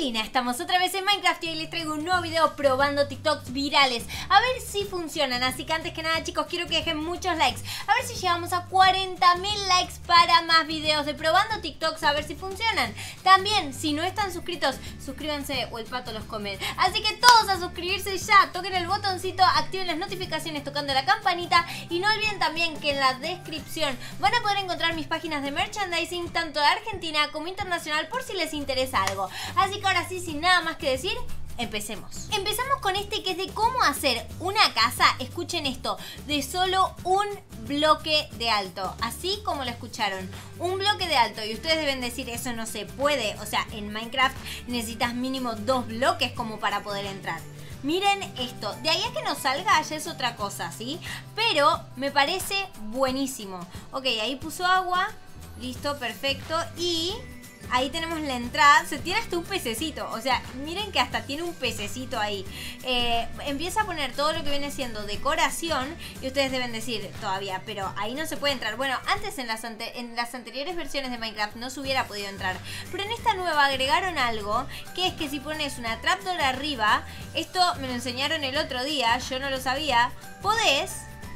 Lina, estamos otra vez en Minecraft y hoy les traigo un nuevo video probando TikToks virales. A ver si funcionan, así que antes que nada chicos quiero que dejen muchos likes. A ver si llegamos a 40.000 likes para más videos de probando TikToks, a ver si funcionan. También, si no están suscritos, suscríbanse o el pato los come. Así que todos a suscribirse ya, toquen el botoncito, activen las notificaciones tocando la campanita. Y no olviden también que en la descripción van a poder encontrar mis páginas de merchandising, tanto de Argentina como internacional, por si les interesa algo. Así que ahora sí, sin nada más que decir, empecemos. Empezamos con este que es de cómo hacer una casa, escuchen esto, de solo un bloque de alto. Así como lo escucharon, un bloque de alto. Y ustedes deben decir, eso no se puede. O sea, en Minecraft necesitas mínimo 2 bloques como para poder entrar. Miren esto, de ahí a que nos salga ya es otra cosa, ¿sí? Pero me parece buenísimo. Ok, ahí puso agua, listo, perfecto. Y ahí tenemos la entrada, se tiene hasta un pececito, o sea, miren que hasta tiene un pececito ahí. Empieza a poner todo lo que viene siendo decoración y ustedes deben decir todavía, pero ahí no se puede entrar. Bueno, antes en las anteriores versiones de Minecraft no se hubiera podido entrar, pero en esta nueva agregaron algo, que es que si pones una trapdoor arriba, esto me lo enseñaron el otro día, yo no lo sabía, podés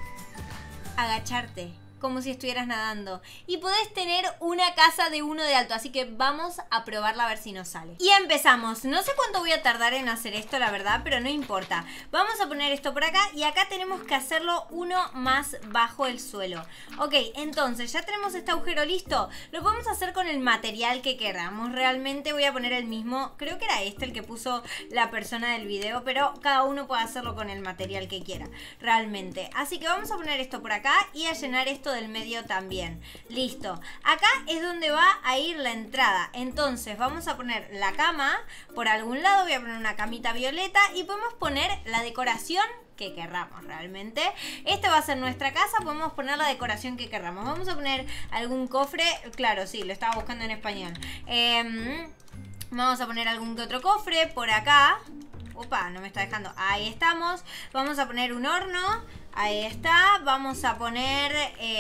agacharte como si estuvieras nadando y podés tener una casa de 1 de alto, así que vamos a probarla a ver si nos sale. Y empezamos. No sé cuánto voy a tardar en hacer esto, la verdad, pero no importa. Vamos a poner esto por acá y acá tenemos que hacerlo uno más bajo el suelo. Ok, entonces ya tenemos este agujero listo. Lo podemos hacer con el material que queramos. Realmente voy a poner el mismo, creo que era este el que puso la persona del video, pero cada uno puede hacerlo con el material que quiera, realmente. Así que vamos a poner esto por acá y a llenar esto del medio también. Listo. Acá es donde va a ir la entrada. Entonces vamos a poner la cama por algún lado. Voy a poner una camita violeta y podemos poner la decoración que querramos realmente. Esta va a ser nuestra casa. Podemos poner la decoración que querramos. Vamos a poner algún cofre. Claro, sí, lo estaba buscando en español. Vamos a poner algún que otro cofre por acá. Opa, no me está dejando. Ahí estamos. Vamos a poner un horno. Ahí está. Vamos a poner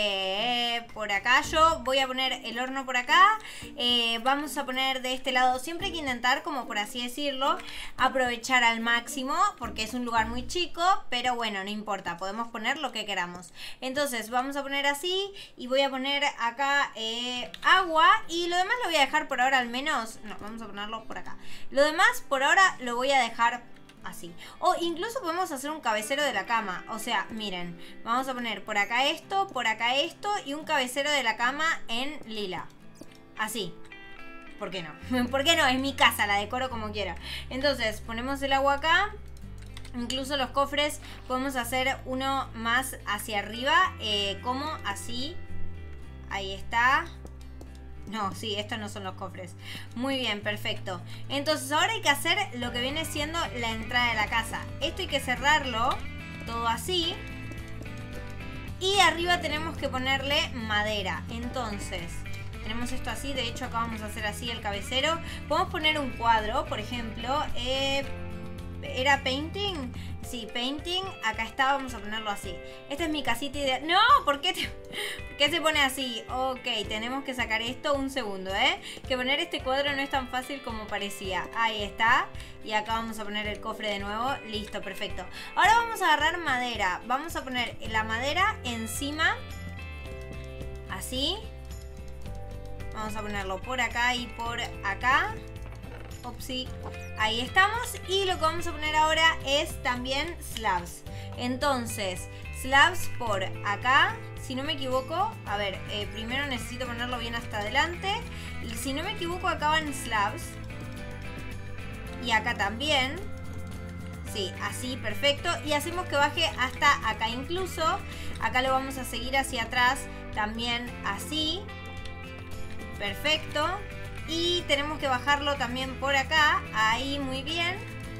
por acá. Yo voy a poner el horno por acá. Vamos a poner de este lado. Siempre hay que intentar, como por así decirlo, aprovechar al máximo, porque es un lugar muy chico. Pero bueno, no importa. Podemos poner lo que queramos. Entonces vamos a poner así. Y voy a poner acá agua. Y lo demás lo voy a dejar por ahora al menos. No, vamos a ponerlo por acá. Lo demás por ahora lo voy a dejar así. O incluso podemos hacer un cabecero de la cama. O sea, miren, vamos a poner por acá esto y un cabecero de la cama en lila. Así. ¿Por qué no? ¿Por qué no? Es mi casa, la decoro como quiera. Entonces, ponemos el agua acá. Incluso los cofres podemos hacer uno más hacia arriba, como así. Ahí está. No, sí, estos no son los cofres. Muy bien, perfecto. Entonces ahora hay que hacer lo que viene siendo la entrada de la casa. Esto hay que cerrarlo todo así. Y arriba tenemos que ponerle madera. Entonces tenemos esto así. De hecho acá vamos a hacer así el cabecero. Podemos poner un cuadro, por ejemplo. ¿Era painting? Sí, painting. Acá está, vamos a ponerlo así. Esta es mi casita ideal. ¡No! ¿Por qué se pone así? Ok, tenemos que sacar esto un segundo, que poner este cuadro no es tan fácil como parecía. Ahí está. Y acá vamos a poner el cofre de nuevo. Listo, perfecto. Ahora vamos a agarrar madera. Vamos a poner la madera encima. Así. Vamos a ponerlo por acá y por acá. Upsi. Ahí estamos. Y lo que vamos a poner ahora es también slabs. Entonces, slabs por acá. Si no me equivoco, a ver, primero necesito ponerlo bien hasta adelante. Si no me equivoco, acá van slabs. Y acá también. Sí, así, perfecto. Y hacemos que baje hasta acá incluso. Acá lo vamos a seguir hacia atrás. También así. Perfecto. Y tenemos que bajarlo también por acá. Ahí, muy bien.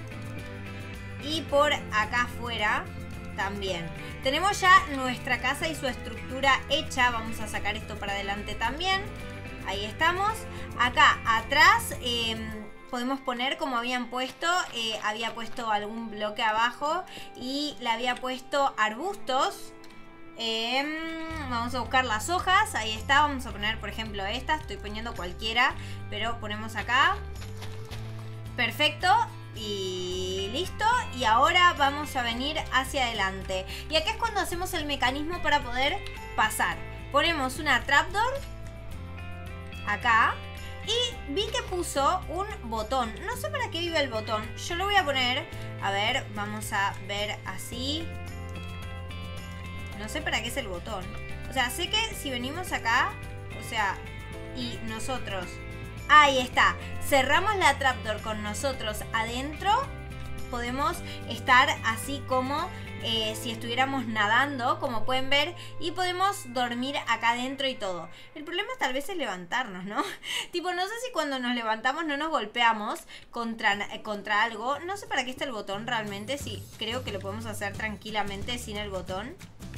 Y por acá afuera también. Tenemos ya nuestra casa y su estructura hecha. Vamos a sacar esto para adelante también. Ahí estamos. Acá atrás podemos poner como habían puesto. Había puesto algún bloque abajo. Y le había puesto arbustos. Vamos a buscar las hojas. Ahí está, vamos a poner por ejemplo esta. Estoy poniendo cualquiera, pero ponemos acá. Perfecto. Y listo. Y ahora vamos a venir hacia adelante. Y acá es cuando hacemos el mecanismo para poder pasar. Ponemos una trapdoor acá. Y vi que puso un botón. No sé para qué vive el botón. Yo lo voy a poner. A ver, vamos a ver así. No sé para qué es el botón. O sea, sé que si venimos acá, o sea, y nosotros... Ahí está. Cerramos la trapdoor con nosotros adentro. Podemos estar así como si estuviéramos nadando, como pueden ver. Y podemos dormir acá adentro y todo. El problema tal vez es levantarnos, ¿no? Tipo, no sé si cuando nos levantamos no nos golpeamos contra algo. No sé para qué está el botón realmente. Sí, creo que lo podemos hacer tranquilamente sin el botón.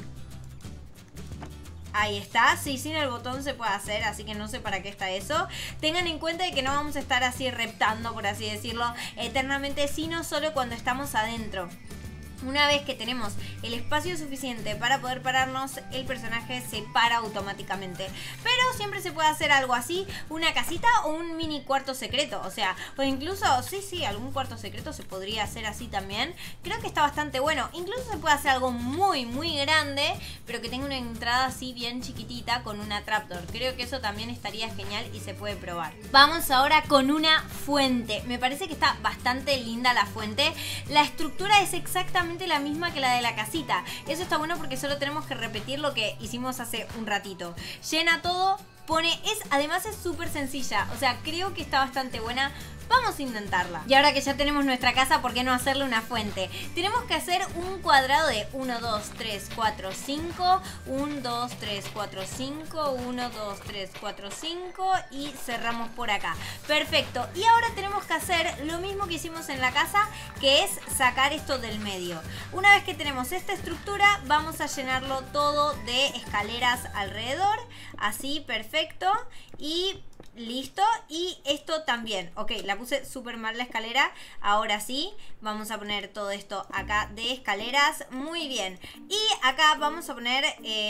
Ahí está, sí, sin el botón se puede hacer, así que no sé para qué está eso. Tengan en cuenta de que no vamos a estar así reptando, por así decirlo, eternamente, sino solo cuando estamos adentro. Una vez que tenemos el espacio suficiente para poder pararnos, el personaje se para automáticamente. Pero siempre se puede hacer algo así, una casita o un mini cuarto secreto. O sea, o incluso, sí, algún cuarto secreto se podría hacer así también. Creo que está bastante bueno. Incluso se puede hacer algo muy, muy grande, pero que tenga una entrada así bien chiquitita con una trapdoor. Creo que eso también estaría genial y se puede probar. Vamos ahora con una fuente. Me parece que está bastante linda la fuente. La estructura es exactamente la misma que la de la casita. Eso está bueno porque solo tenemos que repetir lo que hicimos hace un ratito. Llena todo, pone... Además es súper sencilla. O sea, creo que está bastante buena. Vamos a intentarla. Y ahora que ya tenemos nuestra casa, ¿por qué no hacerle una fuente? Tenemos que hacer un cuadrado de 1, 2, 3, 4, 5. 1, 2, 3, 4, 5. 1, 2, 3, 4, 5. Y cerramos por acá. Perfecto. Y ahora tenemos que hacer lo mismo que hicimos en la casa, que es sacar esto del medio. Una vez que tenemos esta estructura, vamos a llenarlo todo de escaleras alrededor. Así, perfecto. Y... listo, y esto también. Ok, la puse súper mal la escalera. Ahora sí, vamos a poner todo esto acá de escaleras. Muy bien. Y acá vamos a poner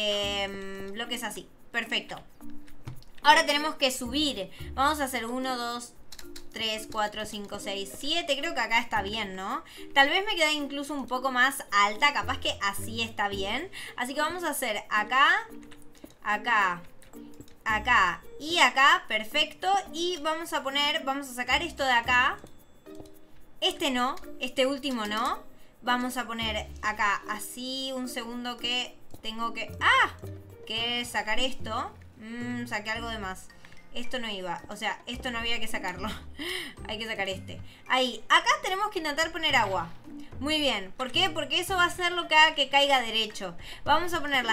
bloques así. Perfecto. Ahora tenemos que subir. Vamos a hacer 1, 2, 3, 4, 5, 6, 7. Creo que acá está bien, ¿no? Tal vez me queda incluso un poco más alta. Capaz que así está bien. Así que vamos a hacer acá, acá, acá y acá, perfecto. Y vamos a poner, vamos a sacar esto de acá. Este no, este último no. Vamos a poner acá así, un segundo que tengo que... ¡ah! Que sacar esto. Saqué algo de más. Esto no iba, o sea, esto no había que sacarlo. Hay que sacar este. Ahí, acá tenemos que intentar poner agua. Muy bien, ¿por qué? Porque eso va a ser lo que haga que caiga derecho. Vamos a poner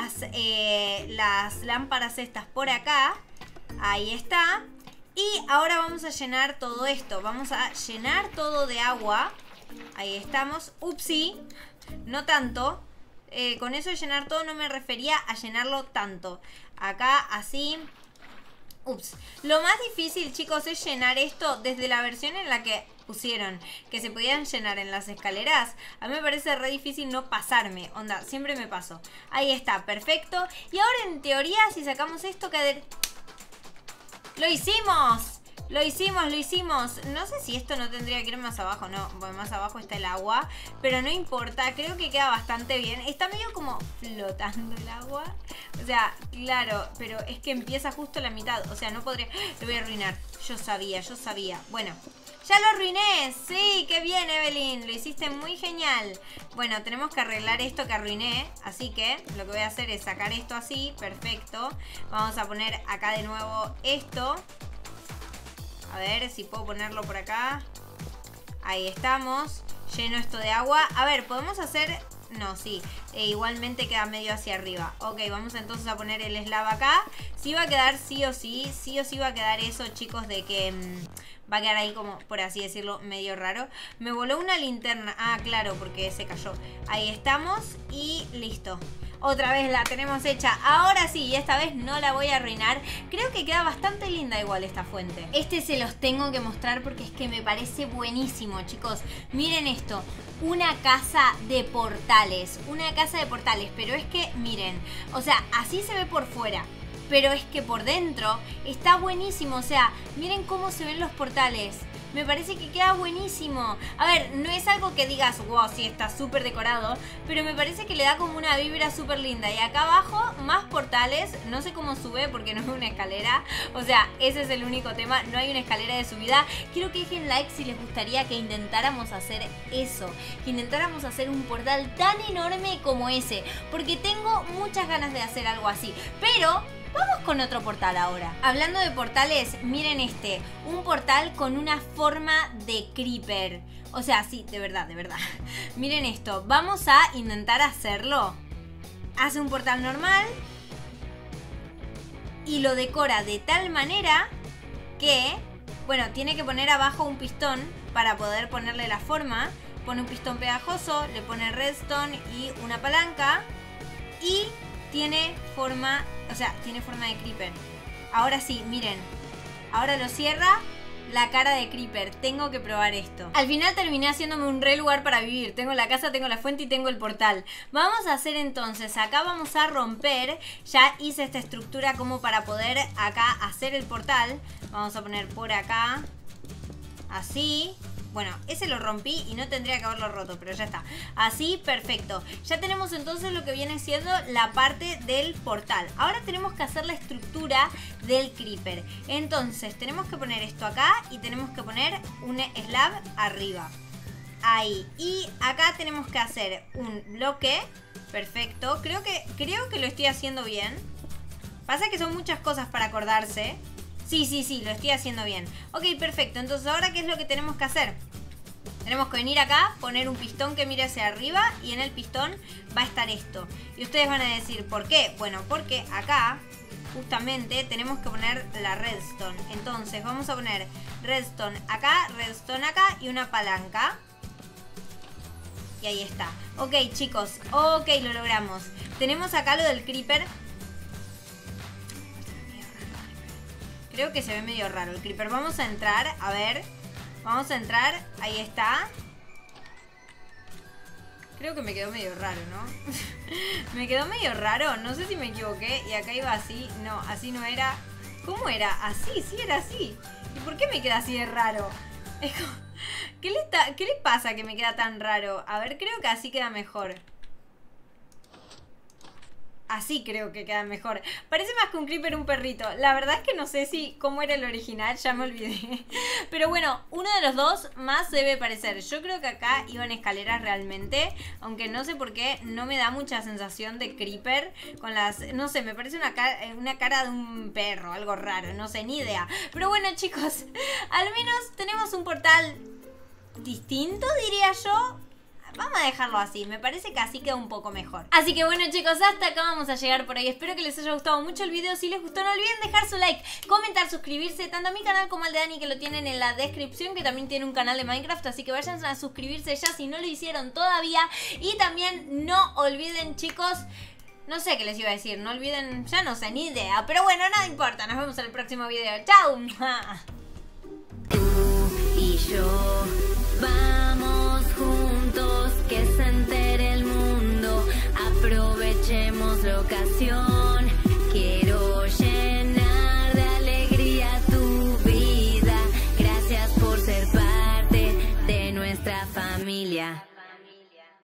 las lámparas estas por acá. Ahí está. Y ahora vamos a llenar todo esto. Vamos a llenar todo de agua. Ahí estamos. Upsi, no tanto. Con eso de llenar todo no me refería a llenarlo tanto. Acá así. Ups. Lo más difícil, chicos, es llenar esto desde la versión en la que pusieron que se podían llenar en las escaleras. A mí me parece re difícil no pasarme. Onda, siempre me paso. Ahí está, perfecto. Y ahora en teoría, si sacamos esto, ¡lo hicimos! Lo hicimos, lo hicimos. No sé si esto no tendría que ir más abajo. No, bueno, más abajo está el agua. Pero no importa, creo que queda bastante bien. Está medio como flotando el agua. O sea, claro, pero es que empieza justo la mitad. O sea, no podría... Lo voy a arruinar. Yo sabía, yo sabía. Bueno, ¡ya lo arruiné! Sí, qué bien, Evelyn. Lo hiciste muy genial. Bueno, tenemos que arreglar esto que arruiné. Así que lo que voy a hacer es sacar esto así. Perfecto. Vamos a poner acá de nuevo esto. A ver si puedo ponerlo por acá. Ahí estamos. Lleno esto de agua. A ver, podemos hacer... No, sí. Igualmente queda medio hacia arriba. Ok, vamos entonces a poner el slab acá. Sí va a quedar sí o sí. Sí o sí va a quedar eso, chicos, de que... va a quedar ahí como, por así decirlo, medio raro. Me voló una linterna. Ah, claro, porque se cayó. Ahí estamos y listo. Otra vez la tenemos hecha. Ahora sí, y esta vez no la voy a arruinar. Creo que queda bastante linda igual esta fuente. Este se los tengo que mostrar porque es que me parece buenísimo, chicos. Miren esto. Una casa de portales. Una casa de portales. Pero es que, miren. O sea, así se ve por fuera. Pero es que por dentro está buenísimo. O sea, miren cómo se ven los portales. Me parece que queda buenísimo. A ver, no es algo que digas, wow, sí, está súper decorado, pero me parece que le da como una vibra súper linda. Y acá abajo, más portales. No sé cómo sube porque no es una escalera. O sea, ese es el único tema. No hay una escalera de subida. Quiero que dejen like si les gustaría que intentáramos hacer eso. Que intentáramos hacer un portal tan enorme como ese. Porque tengo muchas ganas de hacer algo así. Pero vamos con otro portal ahora. Hablando de portales, miren este. Un portal con una forma de creeper. O sea, sí, de verdad, de verdad. Miren esto. Vamos a intentar hacerlo. Hace un portal normal. Y lo decora de tal manera que, bueno, tiene que poner abajo un pistón para poder ponerle la forma. Pone un pistón pegajoso, le pone redstone y una palanca. Y tiene forma, o sea, tiene forma de creeper. Ahora sí, miren. Ahora lo cierra, la cara de creeper. Tengo que probar esto. Al final terminé haciéndome un re lugar para vivir. Tengo la casa, tengo la fuente y tengo el portal. Vamos a hacer entonces, acá vamos a romper. Ya hice esta estructura como para poder acá hacer el portal. Vamos a poner por acá. Así. Bueno, ese lo rompí y no tendría que haberlo roto, pero ya está. Así, perfecto. Ya tenemos entonces lo que viene siendo la parte del portal. Ahora tenemos que hacer la estructura del creeper. Entonces, tenemos que poner esto acá y tenemos que poner un slab arriba. Ahí. Y acá tenemos que hacer un bloque. Perfecto. Creo que lo estoy haciendo bien. Pasa que son muchas cosas para acordarse. Sí, lo estoy haciendo bien. Ok, perfecto. Entonces, ¿ahora qué es lo que tenemos que hacer? Tenemos que venir acá, poner un pistón que mire hacia arriba y en el pistón va a estar esto. Y ustedes van a decir, ¿por qué? Bueno, porque acá, justamente, tenemos que poner la redstone. Entonces, vamos a poner redstone acá y una palanca. Y ahí está. Ok, chicos. Ok, lo logramos. Tenemos acá lo del creeper. Creo que se ve medio raro el creeper. Vamos a entrar, a ver. Vamos a entrar, ahí está. Creo que me quedó medio raro, ¿no? Me quedó medio raro, no sé si me equivoqué. Y acá iba así, no, así no era. ¿Cómo era? Así, sí era así. ¿Y por qué me queda así de raro? Es como, ¿qué le pasa que me queda tan raro? A ver, creo que así queda mejor. Así creo que queda mejor. Parece más que un creeper un perrito. La verdad es que no sé cómo era el original, ya me olvidé. Pero bueno, uno de los dos más debe parecer. Yo creo que acá iban escaleras realmente. Aunque no sé por qué no me da mucha sensación de creeper. Con las, no sé, me parece una cara de un perro, algo raro, no sé, ni idea. Pero bueno, chicos, al menos tenemos un portal distinto, diría yo. Vamos a dejarlo así, me parece que así queda un poco mejor. Así que bueno, chicos, hasta acá vamos a llegar por hoy. Espero que les haya gustado mucho el video. Si les gustó, no olviden dejar su like, comentar, suscribirse, tanto a mi canal como al de Dani, que lo tienen en la descripción, que también tiene un canal de Minecraft. Así que vayan a suscribirse ya si no lo hicieron todavía. Y también no olviden, chicos, no sé qué les iba a decir, no olviden, ya no sé, ni idea. Pero bueno, nada importa, nos vemos en el próximo video. ¡Chao! Tú y yo vamos juntos, que se entere el mundo, aprovechemos la ocasión.